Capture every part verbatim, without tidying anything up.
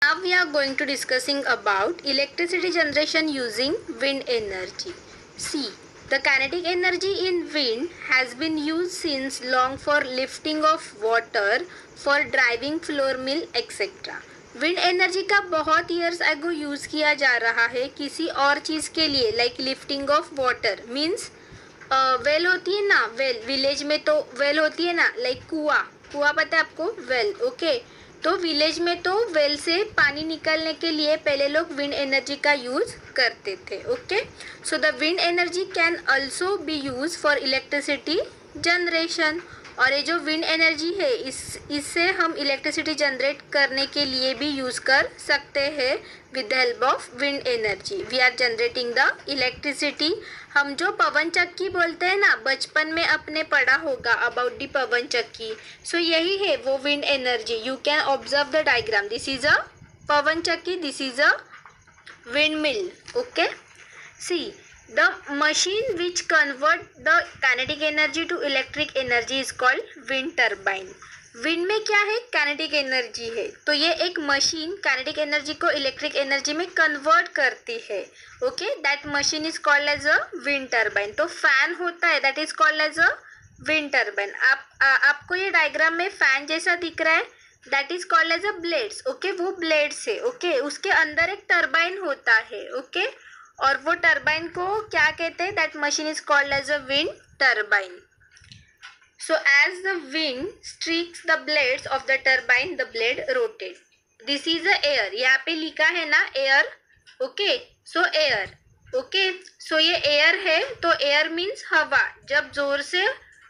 Now we are going to discussing about electricity generation using wind energy. See, the kinetic energy in wind has been used since long for lifting of water, for driving floor mill et cetera. Wind energy का बहुत years ago use किया जा रहा है किसी और चीज के लिए, like lifting of water means well होती है ना, वेल विलेज में तो वेल होती है ना, लाइक कुआ कुआ पता है आपको, वेल ओके। तो विलेज में तो वेल से पानी निकालने के लिए पहले लोग विंड एनर्जी का यूज करते थे। Okay, so the wind energy can also be use for electricity generation. और ये जो विंड एनर्जी है इस इससे हम इलेक्ट्रिसिटी जनरेट करने के लिए भी यूज कर सकते हैं with the help of wind energy. We are generating the electricity. हम जो पवन चक्की बोलते हैं ना, बचपन में अपने पढ़ा होगा अबाउट दी पवन चक्की, सो so, यही है वो wind energy. You can observe the diagram, this is a पवन चक्की, this is a windmill. Okay, see the machine which convert the kinetic energy to electric energy is called wind turbine. Wind में क्या है, kinetic energy है, तो ये एक machine kinetic energy को इलेक्ट्रिक एनर्जी में कन्वर्ट करती है। Okay, that machine is called as a wind turbine. तो फैन होता है, that is called as a wind turbine. आप आ, आपको ये डायग्राम में फैन जैसा दिख रहा है, that is called as a blades. Okay, वो ब्लेड्स है। Okay okay? उसके अंदर एक टर्बाइन होता है। Okay okay? और वो टर्बाइन को क्या कहते हैं, that machine is called as a wind turbine. So as the wind strikes the blades of the turbine, the blade rotate. This is a air, यहाँ पे लिखा है ना air. Okay, so air. Okay, so ये air है, तो air means हवा जब जोर से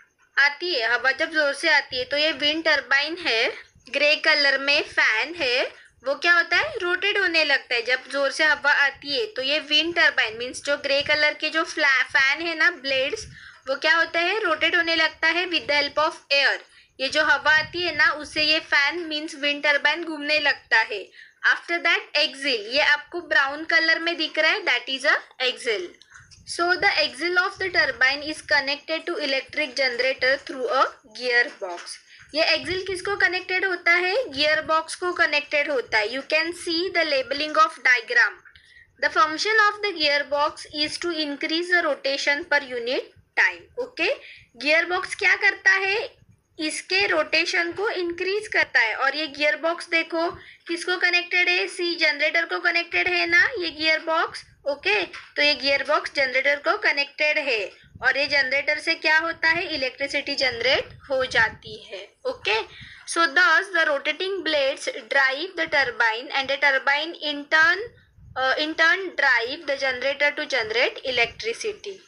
आती है, हवा जब जोर से आती है, तो ये विंड टर्बाइन है, ग्रे कलर में फैन है, वो क्या होता है, रोटेट होने लगता है जब जोर से हवा आती है। तो ये विंड टर्बाइन मीन्स जो ग्रे कलर के जो फैन है ना, ब्लेड्स, वो क्या होता है, रोटेट होने लगता है with the help of air. ये जो हवा आती है ना, उससे ये फैन मीन्स विंड टर्बाइन घूमने लगता है। आफ्टर दैट एक्सिल, ये आपको ब्राउन कलर में दिख रहा है, that is a axle. So the axle of the turbine is connected to electric generator through a gear box. ये एक्सिल किसको कनेक्टेड होता है, गियर बॉक्स को कनेक्टेड होता है। You can see the labelling of diagram. The function of the gear box is to increase the rotation per unit time. Okay, gear box क्या करता है, इसके रोटेशन को इंक्रीज करता है। और ये गियर बॉक्स देखो किसको कनेक्टेड है, सी जनरेटर को कनेक्टेड है ना ये गियर बॉक्स। ओके, तो ये गियर बॉक्स जनरेटर को कनेक्टेड है, और ये जनरेटर से क्या होता है, इलेक्ट्रिसिटी जनरेट हो जाती है। Okay, so thus the rotating blades drive the turbine and the turbine in turn in turn drive the generator to generate electricity.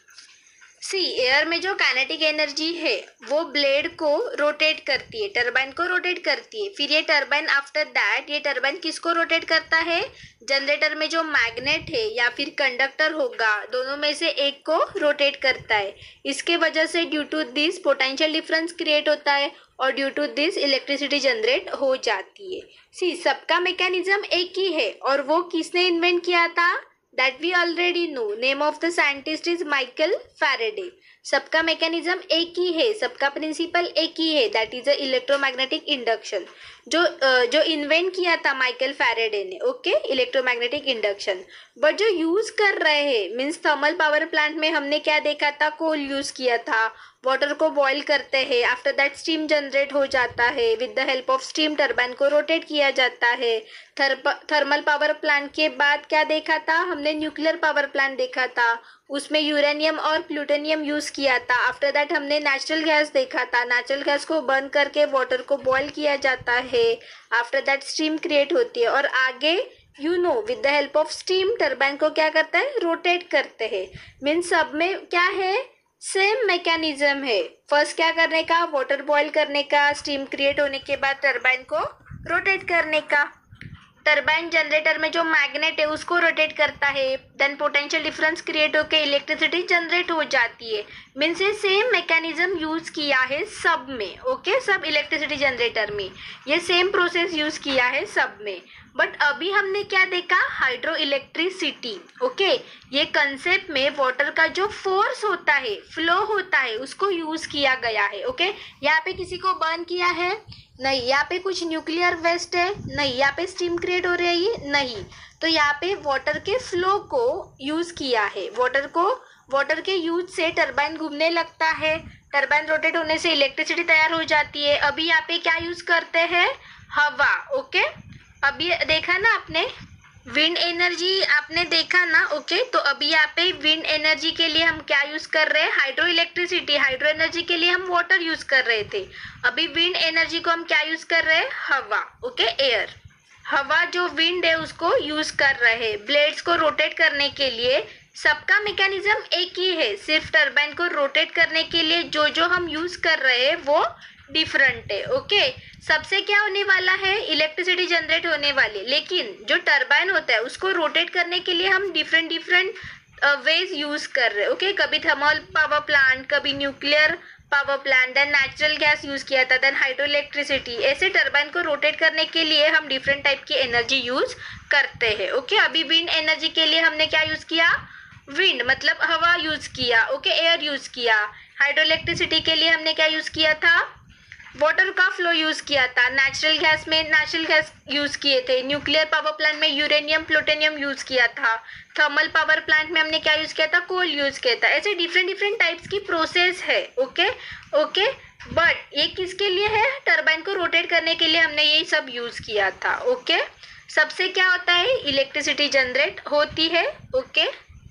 See, air में जो काइनेटिक एनर्जी है वो ब्लेड को रोटेट करती है, टर्बाइन को रोटेट करती है। फिर ये टर्बाइन आफ्टर दैट ये टर्बाइन किसको रोटेट करता है, जनरेटर में जो मैग्नेट है या फिर कंडक्टर होगा, दोनों में से एक को रोटेट करता है। इसके वजह से due to this potential difference create होता है, और due to this electricity generate हो जाती है। सी, सबका मैकेनिज्म एक ही है, और वो किसने इन्वेंट किया था, that we already know. Name of the scientist is Michael Faraday. सबका मैकेनिज्म एक ही है, सबका प्रिंसिपल एक ही है, that is a electromagnetic induction. जो जो इन्वेंट किया था माइकल फैराडे ने। Okay, electromagnetic induction. बट जो यूज कर रहे हैं मीन्स थर्मल पावर प्लांट में हमने क्या देखा था, कोल यूज किया था, वाटर को बॉईल करते हैं, आफ्टर दैट स्टीम जनरेट हो जाता है, with the help of steam turbine को रोटेट किया जाता है। थर्मल पावर प्लांट के बाद क्या देखा था हमने, न्यूक्लियर पावर प्लांट देखा था, उसमें यूरेनियम और प्लूटोनियम यूज किया था। आफ्टर दैट हमने नेचुरल गैस देखा था, नेचुरल गैस को बर्न करके वाटर को बॉईल किया जाता है, आफ्टर दैट स्टीम क्रिएट होती है। और आगे you know with the help of steam turbine को क्या करता है, रोटेट करते हैं। मीन्स सब में क्या है, सेम मैकेनिज्म है। फर्स्ट क्या करने का, वाटर बॉईल करने का, स्टीम क्रिएट होने के बाद टर्बाइन को रोटेट करने का। टर्बाइन जनरेटर में जो मैग्नेट है उसको रोटेट करता है, देन पोटेंशियल डिफरेंस क्रिएट होकर इलेक्ट्रिसिटी जनरेट हो जाती है। मीन्स ये सेम मैकेनिज्म यूज किया है सब में। Okay okay? सब इलेक्ट्रिसिटी जनरेटर में ये सेम प्रोसेस यूज किया है सब में। बट अभी हमने क्या देखा, हाइड्रो इलेक्ट्रिसिटी। ओके, ये कंसेप्ट में वाटर का जो फोर्स होता है, फ्लो होता है, उसको यूज किया गया है। Okay okay? यहाँ पे किसी को बर्न किया है, नहीं। यहाँ पे कुछ न्यूक्लियर वेस्ट है? नहीं। यहाँ पे स्टीम क्रिएट हो रही है? नहीं। तो यहाँ पे वाटर के फ्लो को यूज किया है। वाटर को वाटर के यूज से टरबाइन घूमने लगता है, टरबाइन रोटेट होने से इलेक्ट्रिसिटी तैयार हो जाती है। अभी यहाँ पे क्या यूज करते हैं? हवा। ओके, अभी देखा ना आपने विंड एनर्जी, आपने देखा ना? ओके, तो अभी यहाँ पे विंड एनर्जी के लिए हम क्या यूज कर रहे हैं? Hydro electricity. हाइड्रो एनर्जी के लिए हम वाटर यूज कर रहे थे। अभी विंड एनर्जी को हम क्या यूज कर रहे हैं? हवा। Okay, air. हवा जो विंड है उसको यूज कर रहे हैं ब्लेड्स को रोटेट करने के लिए। सबका मैकेनिज्म एक ही है, सिर्फ टरबाइन को रोटेट करने के लिए जो जो हम यूज कर रहे हैं वो डिफरेंट है। ओके, सबसे क्या होने वाला है? इलेक्ट्रिसिटी जनरेट होने वाली, लेकिन जो टरबाइन होता है उसको रोटेट करने के लिए हम डिफरेंट डिफरेंट वेज यूज कर रहे हैं। ओके, कभी थर्मल पावर प्लांट, कभी nuclear power plant, then natural gas use किया था, देन हाइड्रो इलेक्ट्रिसिटी। ऐसे टरबाइन को रोटेट करने के लिए हम डिफरेंट टाइप की एनर्जी यूज करते हैं। ओके, अभी विंड एनर्जी के लिए हमने क्या यूज किया? विंड मतलब हवा यूज किया। ओके, एयर यूज किया। हाइड्रो इलेक्ट्रिसिटी के लिए हमने क्या यूज किया था? वाटर का फ्लो यूज किया था। नेचुरल गैस में नेचुरल गैस यूज किए थे। न्यूक्लियर पावर प्लांट में यूरेनियम प्लूटोनियम यूज किया था। थर्मल पावर प्लांट में हमने क्या यूज किया था? कोल यूज किया था। ऐसे डिफरेंट डिफरेंट टाइप्स की प्रोसेस है। ओके ओके बट ये किसके लिए है? टरबाइन को रोटेट करने के लिए हमने ये सब यूज किया था। ओके, सबसे क्या होता है? इलेक्ट्रिसिटी जनरेट होती है। ओके,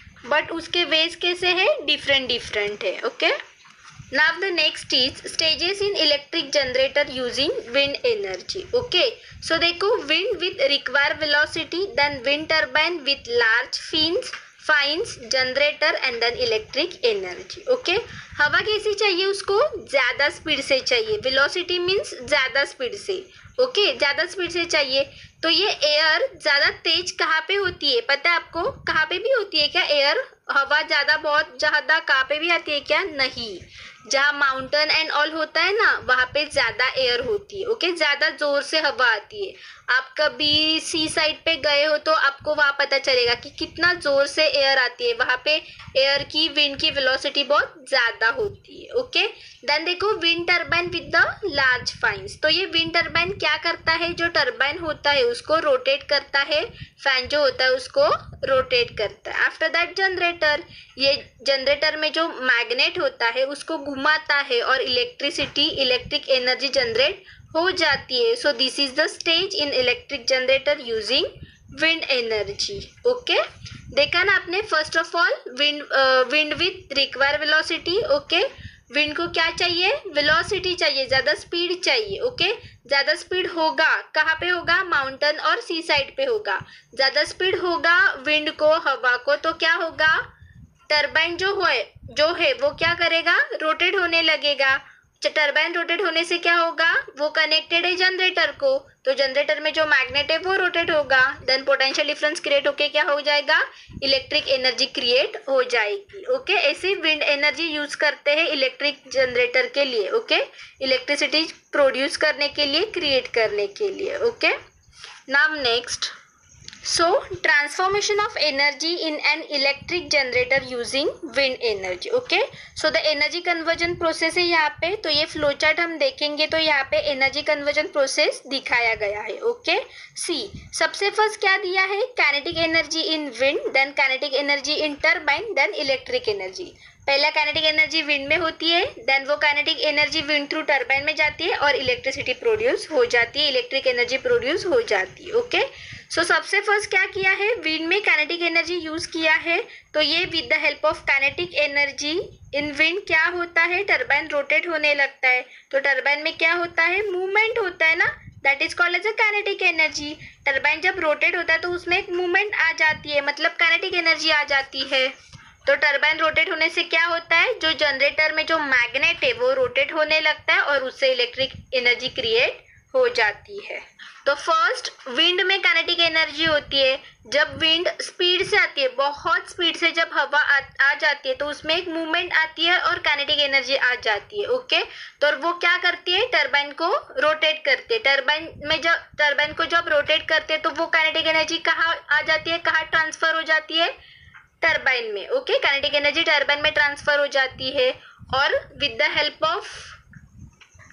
बट उसके वेज कैसे है? डिफरेंट डिफरेंट है। Okay, now the next is stages in electric generator using wind energy. Okay, so देखो wind with required velocity, then wind turbine with large fins fins generator and then electric energy. Okay, हवा कैसी चाहिए? उसको ज्यादा speed से चाहिए। Velocity means ज्यादा speed से। ओके okay, ज्यादा स्पीड से चाहिए। तो ये एयर ज्यादा तेज कहाँ पे होती है? पता है आपको? कहाँ पे भी होती है क्या एयर? हवा ज्यादा बहुत ज्यादा कहाँ पे भी आती है क्या? नहीं, जहाँ माउंटेन एंड ऑल होता है ना वहां पे ज्यादा एयर होती है। Okay okay? ज्यादा जोर से हवा आती है। आप कभी सी साइड पे गए हो तो आपको वहां पता चलेगा कि कितना जोर से एयर आती है। वहां पे एयर की विंड की वेलोसिटी बहुत ज्यादा होती है। ओके, देन देखो wind turbine with the large fins. तो ये विंड टरबाइन क्या करता है? जो टरबाइन होता है उसको रोटेट करता है, फैन जो होता है उसको रोटेट करता है। आफ्टर दैट जनरेटर, ये जनरेटर में जो मैग्नेट होता है उसको घुमाता है और इलेक्ट्रिसिटी इलेक्ट्रिक एनर्जी जनरेट हो जाती है। So this is the stage in electric generator using wind energy. Okay, देखा ना आपने? First of all wind wind with require velocity. Okay, wind को क्या चाहिए? वेलोसिटी चाहिए, ज्यादा स्पीड चाहिए। ओके, ज्यादा स्पीड होगा कहाँ पे होगा? माउंटेन और सी साइड पे होगा। ज्यादा स्पीड होगा विंड को, हवा को, तो क्या होगा? टरबाइन जो है जो है वो क्या करेगा? रोटेट होने लगेगा। टरबाइन रोटेट होने से क्या होगा? वो कनेक्टेड है जनरेटर को, तो जनरेटर में जो मैग्नेट है वो रोटेट होगा। देन पोटेंशियल डिफरेंस क्रिएट होके क्या हो जाएगा? इलेक्ट्रिक एनर्जी क्रिएट हो जाएगी। ओके, ऐसे विंड एनर्जी यूज करते हैं इलेक्ट्रिक जनरेटर के लिए। ओके, इलेक्ट्रिसिटी प्रोड्यूस करने के लिए, क्रिएट करने के लिए। Okay, now next, so transformation of energy in an electric generator using wind energy. okay, so the energy conversion process है यहाँ पे। तो ये फ्लो चार्ट हम देखेंगे तो यहाँ पे एनर्जी कन्वर्जन प्रोसेस दिखाया गया है। ओके, सी सबसे फर्स्ट क्या दिया है? Kinetic energy in wind, then kinetic energy in turbine, then electric energy. पहला काइनेटिक एनर्जी विंड में होती है, देन वो kinetic energy wind through turbine में जाती है और इलेक्ट्रिसिटी प्रोड्यूस हो जाती है, इलेक्ट्रिक एनर्जी प्रोड्यूस हो जाती है। ओके, सो सबसे फर्स्ट क्या किया है? विंड में काइनेटिक एनर्जी यूज किया है। तो ये with the help of kinetic energy in wind क्या होता है? टरबाइन रोटेट होने लगता है। तो टरबाइन में क्या होता है? मूवमेंट होता है ना, that is called as a kinetic energy. Turbine जब रोटेट होता है तो उसमें एक मूवमेंट आ जाती है, मतलब काइनेटिक एनर्जी आ जाती है। तो टरबाइन रोटेट होने से क्या होता है? जो जनरेटर में जो मैग्नेट है वो रोटेट होने लगता है और उससे इलेक्ट्रिक एनर्जी क्रिएट हो जाती है। तो फर्स्ट विंड में काइनेटिक एनर्जी होती है। जब विंड स्पीड से आती है, बहुत स्पीड से जब हवा आ, आ जाती है तो उसमें एक मूवमेंट आती है और काइनेटिक एनर्जी आ जाती है। ओके, तो वो क्या करती है? टरबाइन को रोटेट करती है। टरबाइन में जब टरबाइन को जब रोटेट करते हैं तो वो काइनेटिक एनर्जी कहाँ आ जाती है? कहाँ ट्रांसफर हो जाती है? टरबाइन में। ओके, काइनेटिक एनर्जी टरबाइन में ट्रांसफर हो जाती है और with the help of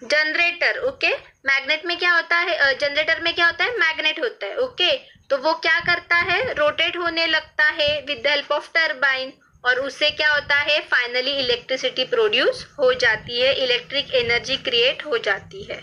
generator, okay. Magnet में क्या होता है, जनरेटर में क्या होता है, मैग्नेट होता है, ओके। तो वो क्या करता है, रोटेट होने लगता है with the help of turbine, और उससे क्या होता है, फाइनली इलेक्ट्रिसिटी प्रोड्यूस हो जाती है, इलेक्ट्रिक एनर्जी क्रिएट हो जाती है।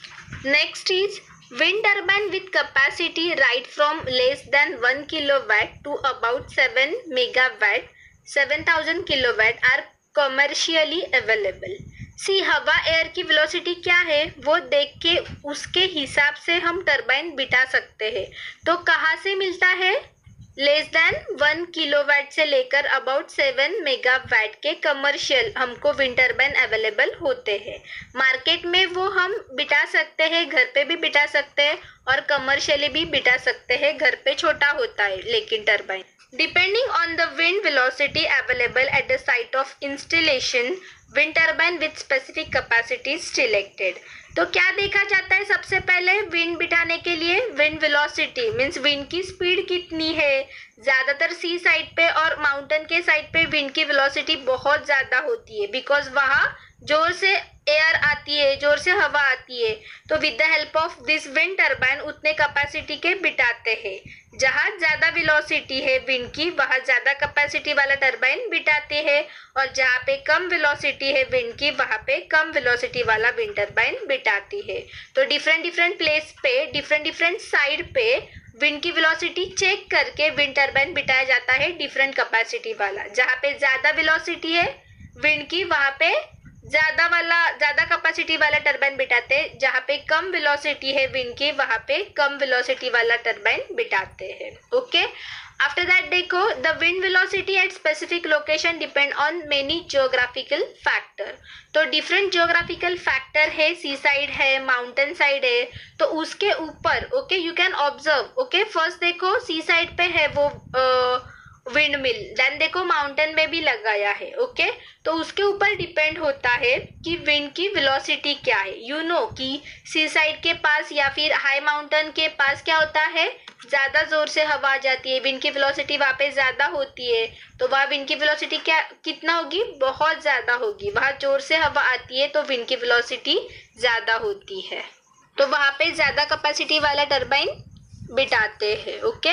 Next is wind turbine with capacity right from less than one kilowatt to about seven megawatt, seven thousand kilowatt are commercially available. See हवा एयर की वेलोसिटी क्या है वो देख के उसके हिसाब से हम टरबाइन बिठा सकते हैं। तो कहाँ से मिलता है, लेस देन वन किलोवाट से लेकर अबाउट सेवन मेगावाट के कमर्शियल हमको विंड टरबाइन अवेलेबल होते हैं। मार्केट में वो हम बिठा सकते हैं, घर पे भी बिठा सकते हैं और कमर्शियली भी बिठा सकते हैं। घर पे छोटा होता है लेकिन turbine, depending on the wind velocity available at the site of installation, wind turbine with specific capacity selected. तो क्या देखा जाता है, सबसे पहले विंड बिठाने के लिए विंड वेलोसिटी मींस विंड की स्पीड कितनी है। ज्यादातर सी साइड पे और माउंटेन के साइड पे विंड की वेलोसिटी बहुत ज्यादा होती है, बिकॉज वहां जोर से एयर आती है, जोर से हवा आती है। तो with the help of this wind turbine उतने कैपेसिटी के बिठाते हैं। जहां ज्यादा वेलोसिटी है विंड की वहां ज्यादा कैपेसिटी वाला टरबाइन बिठाते हैं, और जहां पे कम वेलोसिटी है विंड की वहां पे कम वेलोसिटी वाला विंड टरबाइन बिठाती है। तो डिफरेंट डिफरेंट प्लेस पे, डिफरेंट डिफरेंट साइड पे विंड की वेलोसिटी चेक करके विंड टरबाइन बिठाया जाता है डिफरेंट कैपेसिटी वाला। जहां पे ज्यादा वेलोसिटी है विंड की वहां पे ज्यादा वाला ज्यादा कैपेसिटी वाला टरबाइन बिठाते हैं, जहां पे कम वेलोसिटी है विंड की वहां पे कम वेलोसिटी वाला टरबाइन बिठाते हैं, ओके। आफ्टर दैट देखो, the wind velocity at specific location depend on many geographical factor. तो डिफरेंट जियोग्राफिकल फैक्टर है, सी साइड है, माउंटेन साइड है, तो उसके ऊपर okay you can observe, okay. First देखो सी साइड पे है वो uh, विंड मिल, देन देखो माउंटेन में भी लगाया है, ओके। तो उसके ऊपर डिपेंड होता है कि विंड की वेलोसिटी क्या है। यू नो कि सी साइड के पास या फिर हाई माउंटेन के पास क्या होता है, ज्यादा जोर से हवा आ जाती है, विंड की वेलोसिटी वहां पे ज्यादा होती है। तो वहां विंड की वेलोसिटी क्या कितना होगी, बहुत ज्यादा होगी। वहां जोर से हवा आती है तो विंड की वेलोसिटी ज्यादा होती है, तो वहां पे ज्यादा कैपेसिटी वाला टरबाइन बिठाते हैं, okay.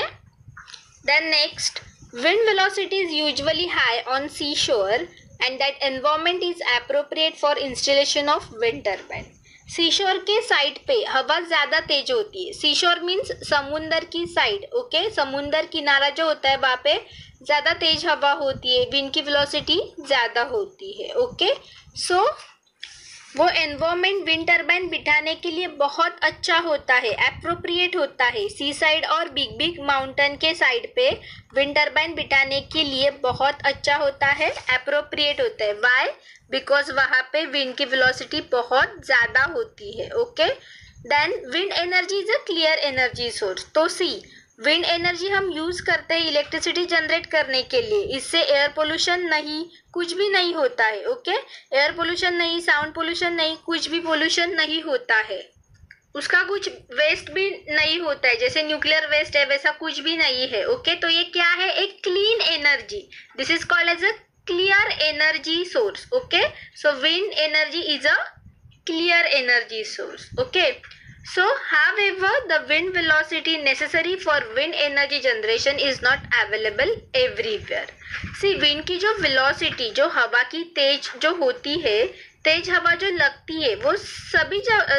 Then next, wind velocity is usually high on seashore and that environment is appropriate for installation of wind turbine. Seashore के साइड पे हवा ज्यादा तेज होती है। सीशोर मीन्स समुंदर की साइड, ओके। समुंदर किनारा जो होता है वहां पे ज्यादा तेज हवा होती है, विंड की वेलोसिटी ज्यादा होती है, ओके। सो so, वो एनवायरमेंट विंड टरबाइन बिठाने के लिए बहुत अच्छा होता है, एप्रोप्रिएट होता है। सी साइड और बिग बिग माउंटेन के साइड पे विंड टरबाइन बिठाने के लिए बहुत अच्छा होता है, एप्रोप्रिएट होता है। व्हाई, बिकॉज वहां पे विंड की वेलोसिटी बहुत ज्यादा होती है, okay. Then wind energy is a clear energy source. तो सी विंड एनर्जी हम यूज करते हैं इलेक्ट्रिसिटी जनरेट करने के लिए। इससे एयर पोल्यूशन नहीं, कुछ भी नहीं होता है, ओके। एयर पोल्यूशन नहीं, साउंड पोल्यूशन नहीं, कुछ भी पोल्यूशन नहीं होता है। उसका कुछ वेस्ट भी नहीं होता है, जैसे न्यूक्लियर वेस्ट है वैसा कुछ भी नहीं है, ओके। तो ये क्या है, एक clean energy, this is called as a clear energy source, okay. So wind energy is a clear energy source, okay. So, however, the wind velocity necessary for wind energy generation is not available everywhere. See, wind की जो velocity, जो हवा की तेज जो होती है, तेज हवा जो लगती है, वो सभी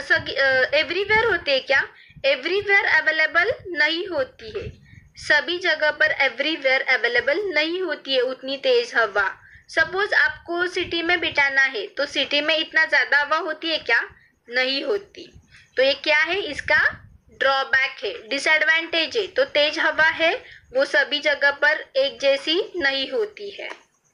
एवरीवेयर होती है क्या, एवरीवेयर अवेलेबल नहीं होती है। सभी जगह पर एवरीवेयर अवेलेबल नहीं होती है उतनी तेज हवा। सपोज आपको सिटी में बिठाना है तो सिटी में इतना ज्यादा हवा होती है क्या, नहीं होती। तो ये क्या है, इसका ड्रॉबैक है, डिसएडवांटेज है। तो तेज हवा है वो सभी जगह पर एक जैसी नहीं होती है,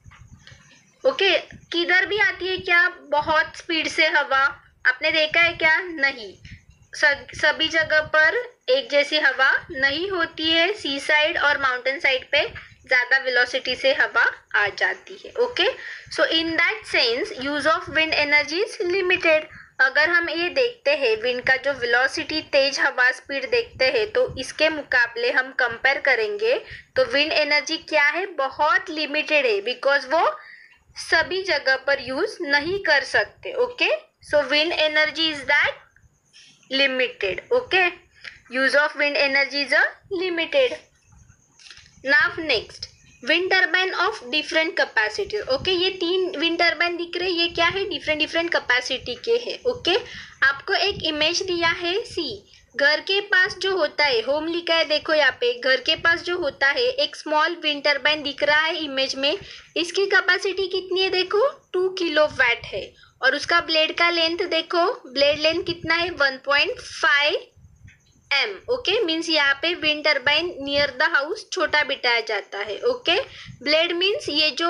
ओके। किधर भी आती है क्या, बहुत स्पीड से हवा आपने देखा है क्या, नहीं। सभी जगह पर एक जैसी हवा नहीं होती है। सी साइड और माउंटेन साइड पे ज्यादा वेलोसिटी से हवा आ जाती है, okay. So in that sense use of wind energy is limited. अगर हम ये देखते हैं विंड का जो वेलोसिटी, तेज हवा स्पीड देखते हैं, तो इसके मुकाबले हम कंपेयर करेंगे तो विंड एनर्जी क्या है, बहुत लिमिटेड है, बिकॉज वो सभी जगह पर यूज नहीं कर सकते, okay. So wind energy is that limited. Okay, use of wind energy is a limited. Now next, wind turbine of different capacity. Okay, ये तीन विंड टर्बाइन दिख रहे हैं, ये क्या है, डिफरेंट डिफरेंट कैपेसिटी के हैं. ओके, आपको एक इमेज दिया है. सी, घर के पास जो होता है, होम लिखा है देखो यहाँ पे, घर के पास जो होता है एक स्मॉल विंड टर्बाइन दिख रहा है इमेज में. इसकी कैपेसिटी कितनी है देखो, टू किलो वैट है. और उसका ब्लेड का लेंथ देखो, ब्लेड लेंथ कितना है, one point five M. Okay, means यहाँ पे wind turbine near the house छोटा बिठाया जाता है. ओके, ब्लेड मीन्स ये जो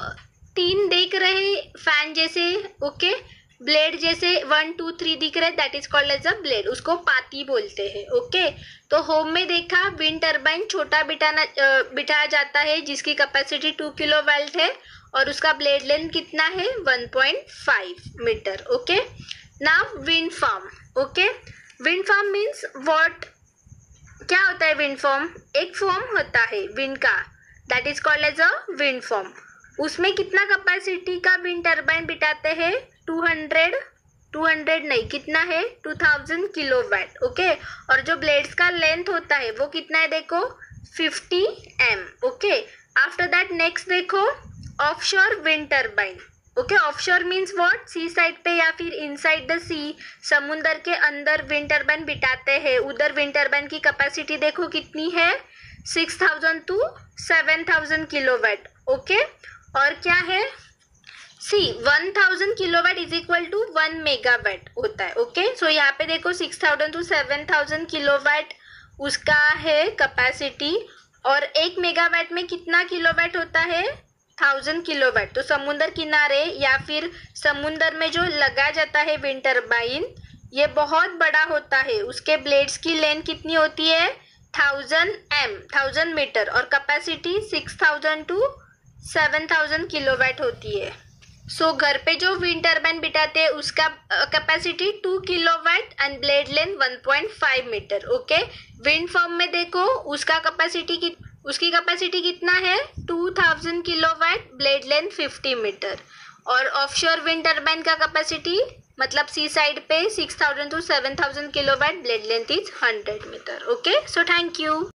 तीन देख रहे फैन जैसे, ओके, ब्लेड जैसे वन टू थ्री दिख रहे, that is called as a blade. उसको पाती बोलते हैं. ओके, तो होम में देखा विंड टर्बाइन छोटा बिठाना बिठाया जाता है जिसकी कैपेसिटी टू किलो वोल्ट है और उसका ब्लेड लेंथ कितना है, one point five metre. Okay, now wind farm. Okay, wind farm means what, क्या होता है विंड फार्म, एक फॉर्म होता है विंड का, that is called as a wind farm. उसमें कितना कैपेसिटी का विंड टर्बाइन बिठाते हैं, टू हंड्रेड, टू हंड्रेड नहीं, कितना है, two thousand kilo watt. Okay, और जो ब्लेड्स का लेंथ होता है वो कितना है देखो, fifty M. Okay, after that next देखो, offshore wind turbine. Okay, offshore means what, sea side पे या फिर इनसाइड द सी, समुंदर के अंदर विंड टर्बाइन बिठाते हैं. उधर विंड टर्बाइन की कैपेसिटी देखो कितनी है, six thousand to seven thousand kilowatt. Okay, और क्या है, see one thousand kilowatt is equal to one megawatt होता है. ओके, सो यहाँ पे देखो six thousand to seven thousand kilowatt उसका है कैपेसिटी, और एक मेगावाट में कितना किलोवाट होता है, थाउजेंड किलोवाट. तो समुद्र किनारे या फिर समुद्र में जो लगा जाता है विंड टर्बाइन, ये बहुत बड़ा होता है. उसके ब्लेड्स की लेंथ कितनी होती है, थाउजेंड एम, थाउजेंड मीटर, और capacity six thousand to seven thousand kilowatt होती है. सो so, घर पे जो विंड टर्बाइन बिठाते हैं उसका capacity two kilowatt and blade length one point five metre. Okay, wind farm में देखो उसका कैपेसिटी की उसकी कैपेसिटी कितना है, two thousand kilowatt, blade length fifty metre. और ऑफशोर विंड टर्बाइन का कैपेसिटी मतलब सी साइड पे six thousand to seven thousand kilowatt, blade length is hundred metre. Okay, so thank you.